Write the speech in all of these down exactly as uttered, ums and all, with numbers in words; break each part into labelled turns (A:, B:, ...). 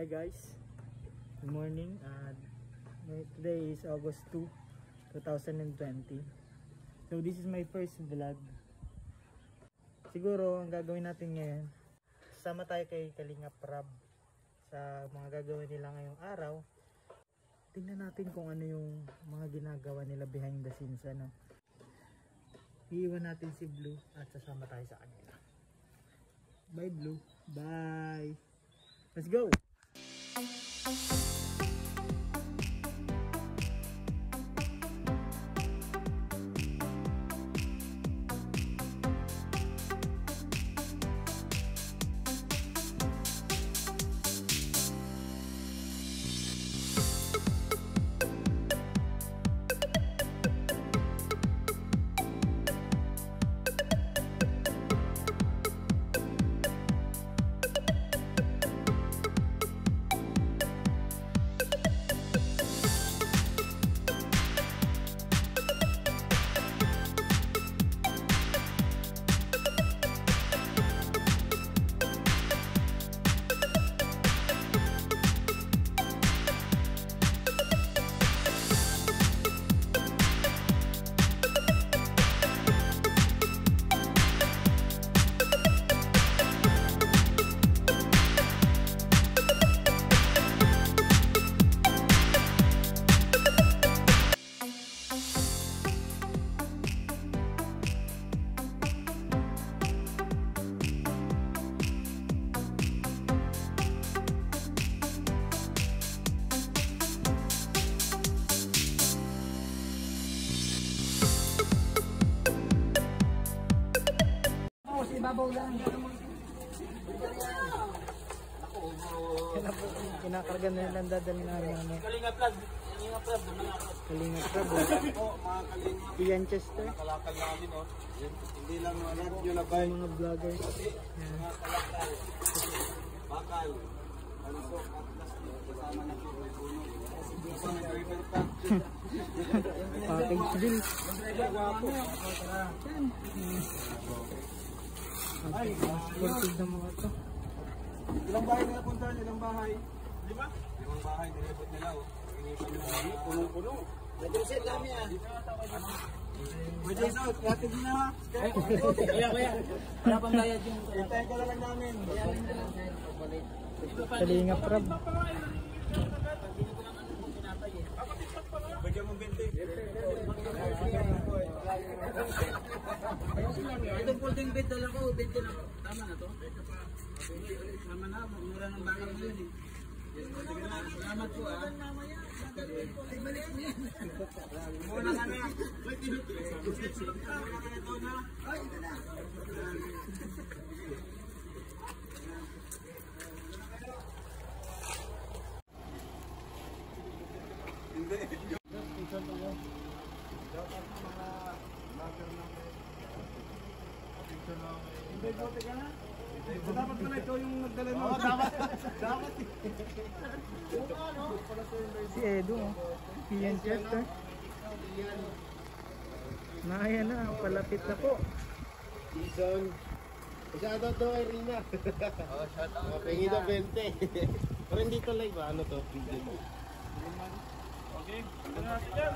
A: Hi guys, good morning. Uh, today is August second, twenty twenty. So this is my first vlog. Siguro ang gagawin natin ngayon, sama tayo kay Kalingap Rab sa mga gagawin nila ngayong araw. Tingnan natin kung ano yung mga ginagawa nila behind the scenes. Ano? Iiwan natin si Blue at sasama tayo sa kanila. Bye Blue, bye. Let's go. Ibabaw lang. Kinakarga na lang dadalhin namin. Kalingap Rab. Kalingap Rab. Kalingap Rab. Oo, mga Kalingap. Bigyan Chester. Kalakal namin, oh. Hindi lang mga nyo na ba? Mga vloggers. Mga kalakal. Bakal. Palusok at plastic. Kasama na po. Kasama na river pack. Package bill. Ay, sportive na mga ito. Ilang bahay nila puntahan? Ilang bahay? Lima? Limang bahay, nilipot nila. Punong-puno. Nag-reset namin ah. Pwede ito, kreative na ha. Kaya, kaya. Wala pang bayad yung... Hintayin ka na lang namin. Kalingap Rab. Bigyan mong bente. Itong folding bed dala ko, bente na. Tama na to? Tama na, mura ng bakal mo yun eh. Salamat po ah. Ay, balik mo yan. Muna ka na. Ay, ito na. Hindi. Picture to yun. Dapat mga vlogger na picture na hindi ko teka na. Dapat pala ikaw yung nagdala mo. Dapat. Dapat. Si Edo. Pian Chester. Naya na. Palapit na po.
B: Season. Shoutout daw kay Rina. Oh, shoutout. Pengi daw bente. Pero hindi to live ba? Ano to? Video. Okay. Ito na natin yan.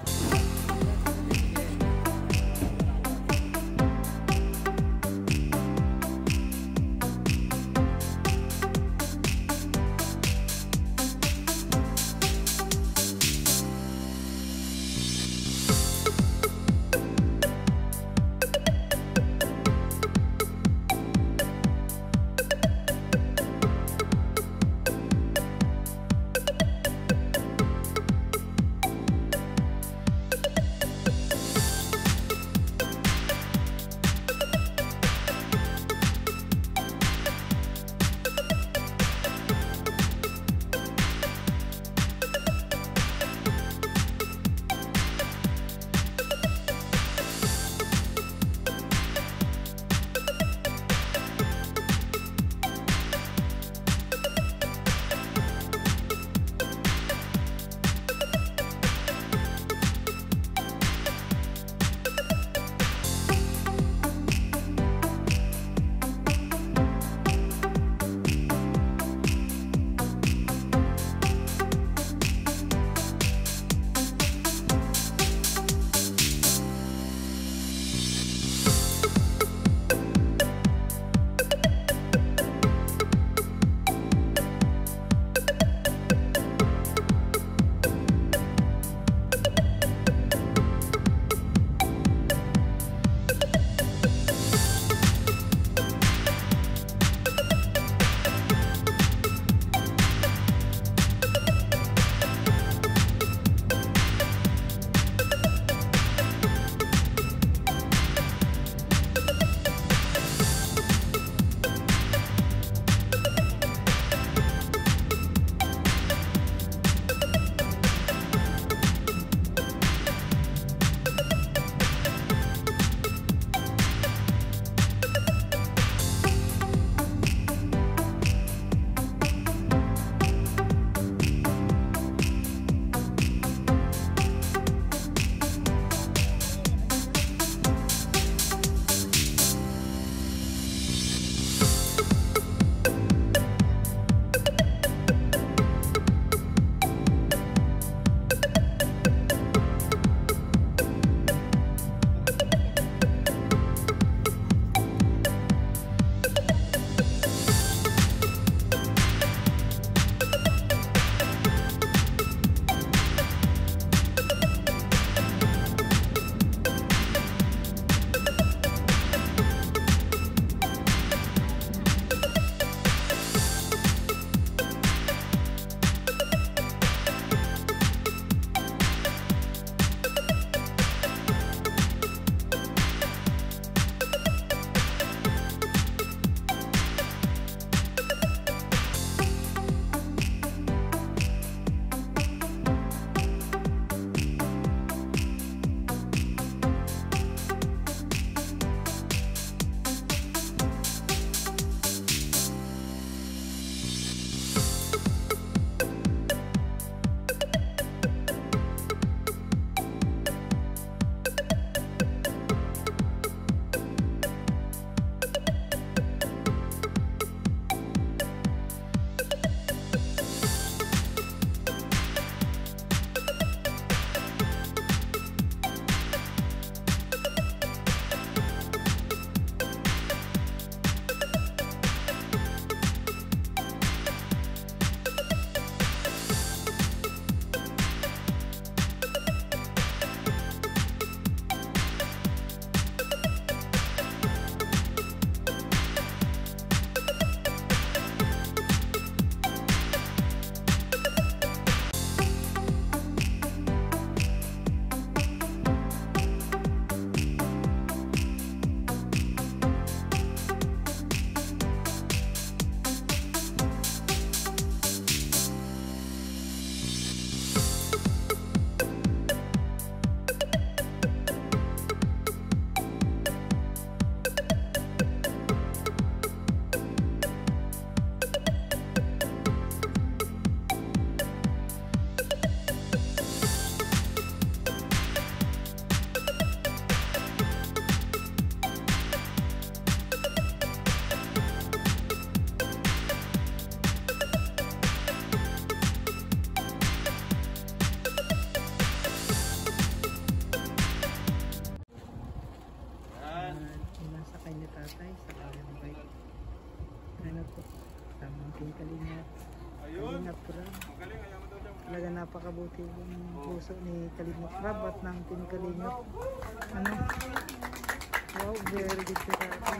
A: ating Kalingap. Kalingap Rab. Talaga napakabuti yung puso ni Kalingap Rab at ng Team Kalingap. Ano? Wow, very good si tatay.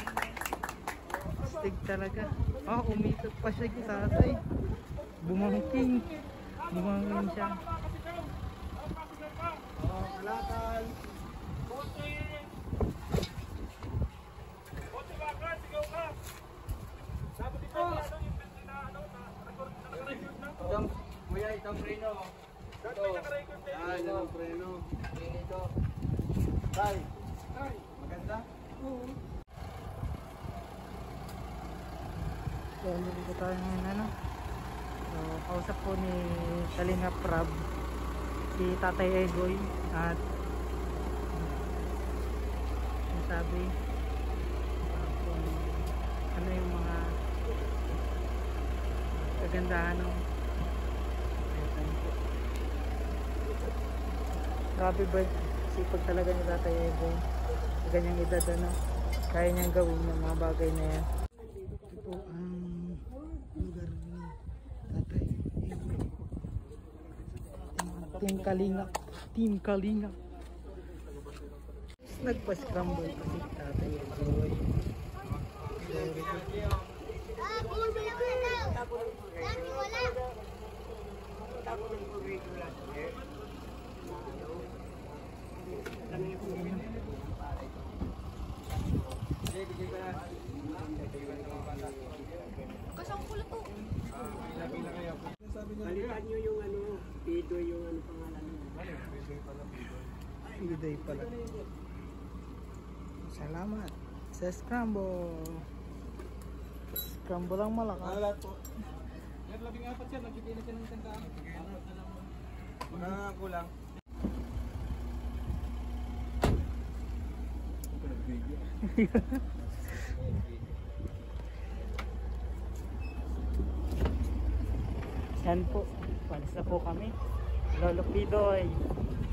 A: Stig talaga. Oh, umitot pa siya si tatay. Bumangking. Bumangking siya.
B: Oh, kalakal.
C: Itong, kuya, itong preno. Ito.
B: Yan, yan ang preno.
C: Ito.
B: Tay. Tay. Maganda?
A: Oo. So, dito tayo ngayon ano. So, kausap po ni Kalingap Rab si Tatay Egoy at sabi uh, kung ano yung mga kagandahan ng grabe ba sipag talaga ni Tatay Egoy sa ganyang edad ano, kaya niyang gawin yung mga bagay na yan. Ito po ang lugar ni Tatay Egoy. Team Kalingap, Team Kalingap. Nagpa-scramble pa si Tatay Egoy. Very good.
D: Ah, buwan mo lang daw. Dami wala. Kasang pula to.
C: Balikan nyo yung ano, Pidoy yung ano pangalan nyo.
A: Pidoy pala. Salamat sa scramble. Scramble ang malakas.
B: Alat po.
C: Yan, labing apat siya, nagkipin na siya ng tandaan.
B: Mga kulang.
A: Yan po, palis na po kami. Lolo Pidoy.